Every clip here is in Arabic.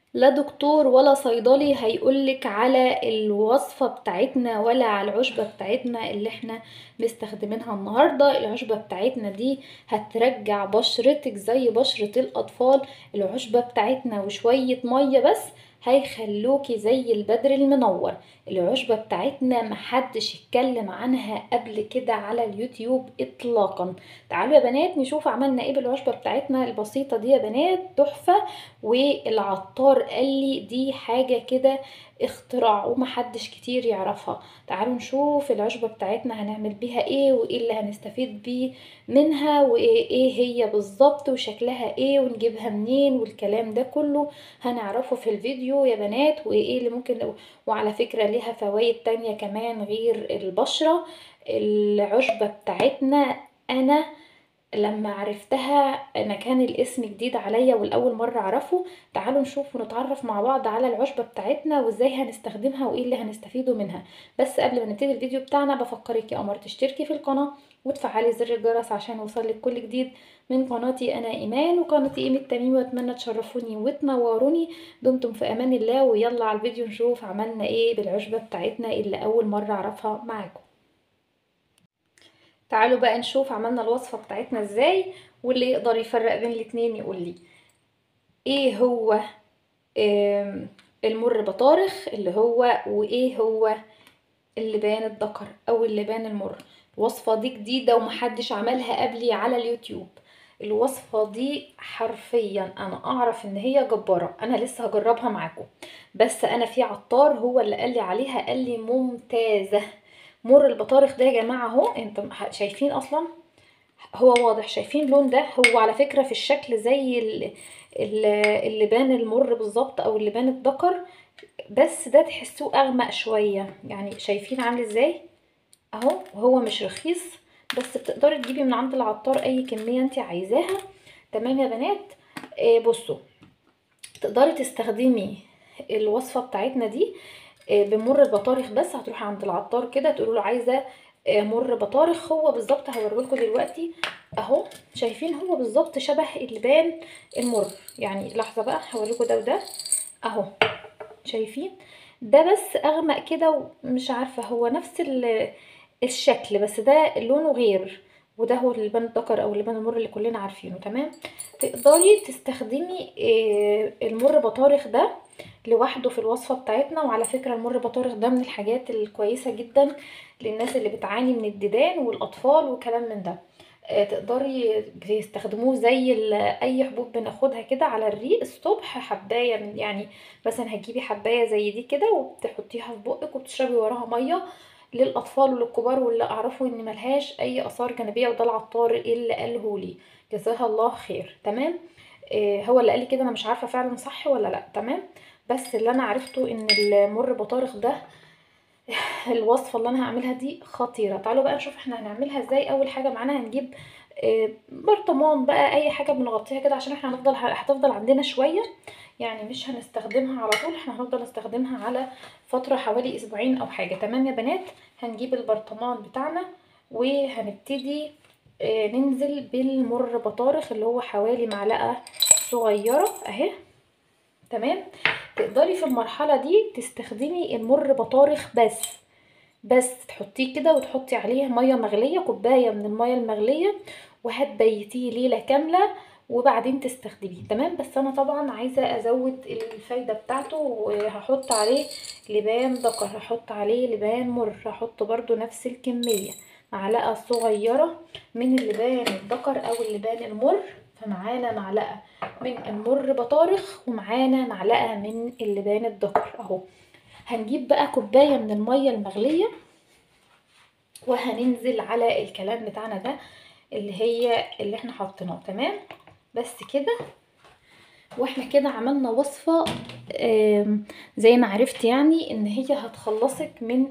لا دكتور ولا صيدلي هيقولك على الوصفة بتاعتنا ولا على العشبة بتاعتنا اللي احنا مستخدمينها النهاردة. العشبة بتاعتنا دي هترجع بشرتك زي بشرة الأطفال. العشبة بتاعتنا وشوية مية بس هيخلوكي زي البدر المنور. العشبة بتاعتنا محدش اتكلم عنها قبل كده على اليوتيوب اطلاقا. تعالوا يا بنات نشوف عملنا ايه بالعشبة بتاعتنا البسيطة دي يا بنات، تحفة. والعطار قال لي دي حاجة كده اختراع ومحدش كتير يعرفها. تعالوا نشوف العشبة بتاعتنا هنعمل بيها ايه وايه اللي هنستفيد بيه منها وايه هي بالظبط وشكلها ايه ونجيبها منين والكلام ده كله هنعرفه في الفيديو يا بنات. وايه اللي ممكن، وعلى فكرة ليها فوائد تانية كمان غير البشرة. العشبة بتاعتنا انا لما عرفتها انا كان الاسم جديد عليا والاول مرة اعرفه. تعالوا نشوف ونتعرف مع بعض على العشبة بتاعتنا وازاي هنستخدمها وايه اللي هنستفيده منها. بس قبل ما نبتدي الفيديو بتاعنا بفكرك يا قمر تشتركي في القناة وتفعلي زر الجرس عشان يوصلك كل جديد من قناتي انا ايمان وقناتي ايمي التميمي، واتمنى تشرفوني وتنوروني. دمتم في امان الله، ويلا على الفيديو نشوف عملنا ايه بالعشبة بتاعتنا اللي اول مرة اعرفها معاكم. تعالوا بقى نشوف عملنا الوصفة بتاعتنا ازاي، واللي يقدر يفرق بين الاتنين يقول لي ايه هو المر بطارخ اللي هو، وايه هو اللبان الذكر او اللبان المر. الوصفة دي جديدة ومحدش عملها قبلي على اليوتيوب. الوصفة دي حرفيا انا اعرف ان هي جبارة، انا لسه هجربها معاكم. بس انا في عطار هو اللي قال لي عليها، قال لي ممتازة. مر البطارخ ده يا جماعة اهو، انتم شايفين اصلا هو واضح، شايفين اللون ده؟ هو على فكرة في الشكل زي اللبان المر بالظبط او اللبان الذكر، بس ده تحسوه اغمق شوية. يعني شايفين عامل ازاي اهو. هو مش رخيص بس بتقدري تجيبي من عند العطار اي كمية انت عايزاها. تمام يا بنات. بصوا، تقدري تستخدمي الوصفة بتاعتنا دي بمر البطارخ. بس هتروحي عند العطار كده تقولوا له عايزه مر بطارخ. هو بالظبط هوريلكوا دلوقتي اهو، شايفين هو بالظبط شبه اللبان المر. يعني لحظه بقى هوريكوا ده وده اهو، شايفين؟ ده بس اغمق كده ومش عارفه هو نفس الشكل، بس ده لونه غير. وده هو اللبان الذكر او اللبان المر اللي كلنا عارفينه. تمام. تقدري تستخدمي المر بطارخ ده لوحده في الوصفة بتاعتنا. وعلى فكرة المر بطارخ ده من الحاجات الكويسة جدا للناس اللي بتعاني من الديدان والأطفال وكلام من ده. تقدري تستخدموه زي اي حبوب بناخدها كده على الريق الصبح، حبايه يعني مثلا هتجيبي حبايه زي دي كده وبتحطيها في بقك وبتشربي وراها ميه للاطفال وللكبار، واللي اعرفه ان ملهاش اي اثار جانبيه، وده العطار اللي قاله لي، جزاها الله خير. تمام. هو اللي قال لي كده، انا مش عارفه فعلا صح ولا لا. تمام. بس اللي انا عرفته ان المر بطارخ ده الوصفه اللي انا هعملها دي خطيره. تعالوا بقى نشوف احنا هنعملها ازاي. اول حاجه معانا هنجيب برطمان بقى، اي حاجه بنغطيها كده عشان احنا هتفضل عندنا شويه. يعني مش هنستخدمها على طول، احنا هنفضل نستخدمها على فتره حوالي اسبوعين او حاجه. تمام يا بنات. هنجيب البرطمان بتاعنا وهنبتدي ننزل بالمر بطارخ اللي هو حوالي معلقه صغيره اهي. تمام. تقدري في المرحله دي تستخدمي المر بطارخ بس تحطيه كده وتحطي عليه ميه مغليه، كوبايه من الميه المغليه، وهتبيتيه ليله كامله وبعدين تستخدميه. تمام. بس انا طبعا عايزه ازود الفايده بتاعته وهحط عليه لبان ذكر، هحط عليه لبان مر، هحط برضو نفس الكميه، معلقه صغيره من اللبان الذكر او اللبان المر. فمعانا معلقه من المر بطارخ ومعانا معلقه من اللبان الذكر اهو. هنجيب بقى كوبايه من الميه المغليه وهننزل على الكلام بتاعنا ده اللي احنا حاطيناه. تمام. بس كده. واحنا كده عملنا وصفة زي ما عرفت يعني ان هي هتخلصك من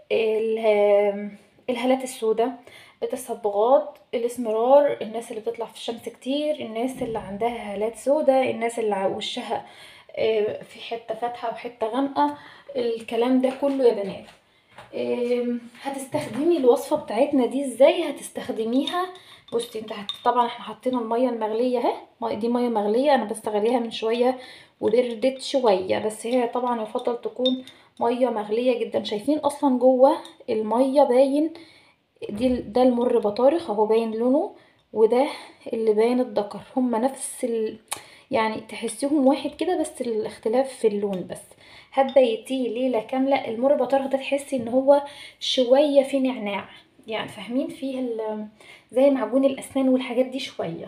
الهالات السوداء، التصبغات، الاسمرار، الناس اللي بتطلع في الشمس كتير، الناس اللي عندها هالات سوداء، الناس اللي وشها في حتة فاتحة وحتة غامقة، الكلام ده كله يا بنات. هتستخدمي الوصفة بتاعتنا دي ازاي؟ هتستخدميها. بصي انت طبعا احنا حطينا المية المغلية اهي، دي مية مغلية انا بستغليها من شوية وبردت شوية، بس هي طبعا يفضل تكون مية مغلية جدا. شايفين اصلا جوه المية باين ده المر بطارخ اهو باين لونه، وده اللي باين الدكر. هما نفس يعني تحسيهم واحد كده، بس الاختلاف في اللون بس. هتبيتيه ليلة كاملة. المر بطارخ ده تحسي ان هو شوية فيه نعناع، يعني فاهمين فيه زي معجون الاسنان والحاجات دي شوية.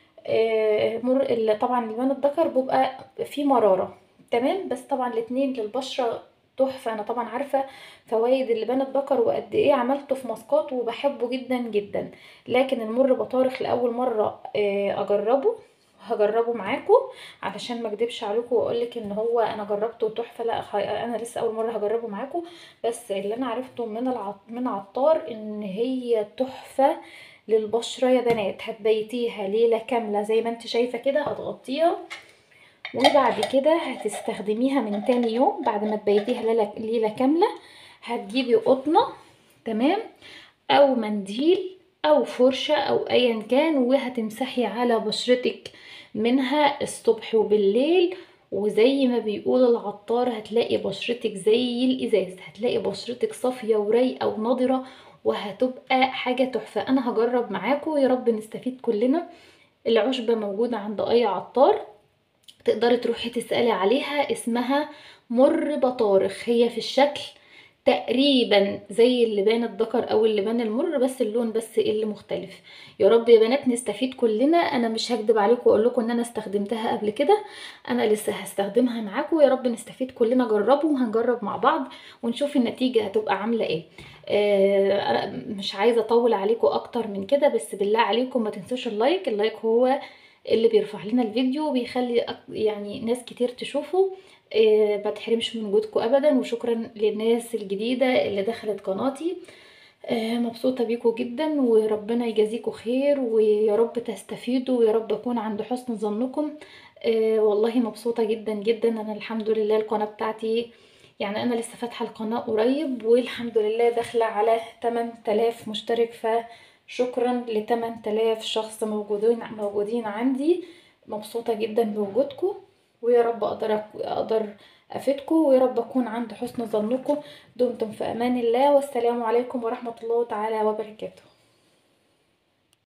طبعا لبان الذكر بيبقى فيه مرارة تمام، بس طبعا الاتنين للبشرة تحفة. انا طبعا عارفة فوائد اللبان الذكر وقد ايه عملته في ماسكات وبحبه جدا جدا. لكن المر بطارخ لاول مرة اجربه، هجربه معاكم علشان ما اكدبش عليكم واقولك ان هو انا جربته تحفه. لا انا لسه اول مره هجربه معاكم، بس اللي انا عرفته من عطار ان هي تحفه للبشره يا بنات. هتبيتيها ليله كامله زي ما انت شايفه كده، هتغطيها وبعد كده هتستخدميها من تاني يوم. بعد ما تبيتيها ليله كامله هتجيبي قطنه تمام، او منديل او فرشة او ايا كان، وهتمسحي على بشرتك منها الصبح وبالليل. وزي ما بيقول العطار هتلاقي بشرتك زي الازاز، هتلاقي بشرتك صافية ورايقة ونضرة، وهتبقى حاجة تحفة. انا هجرب معاكم، يا رب نستفيد كلنا. العشبة موجودة عند اي عطار، تقدري تروحي تسألي عليها، اسمها مر بطارخ. هي في الشكل تقريبا زي اللبان الذكر او اللبان المر، بس اللون بس اللي مختلف. يا رب يا بنات نستفيد كلنا. انا مش هكدب عليكم واقول لكم ان انا استخدمتها قبل كده، انا لسه هستخدمها معاكم. يا رب نستفيد كلنا. جربوا وهنجرب مع بعض ونشوف النتيجة هتبقى عاملة ايه. انا مش عايزة اطول عليكم اكتر من كده، بس بالله عليكم ما تنسوش اللايك. اللايك هو اللي بيرفع لنا الفيديو وبيخلي يعني ناس كتير تشوفه. ما تحرمش من وجودكم ابدا. وشكرا للناس الجديدة اللي دخلت قناتي، مبسوطة بيكم جدا، وربنا يجازيكم خير، ويا رب تستفيدوا، ويا رب اكون عند حسن ظنكم. والله مبسوطة جدا جدا. انا الحمد لله القناة بتاعتي، يعني انا لسه فاتحة القناة قريب، والحمد لله داخلة على 8000 مشترك. فشكرا ل 8000 شخص موجودين عندي. مبسوطة جدا بوجودكم، ويا رب اقدر افيدكم، ويا رب اكون عند حسن ظنكم. دمتم في امان الله، والسلام عليكم ورحمة الله تعالى وبركاته.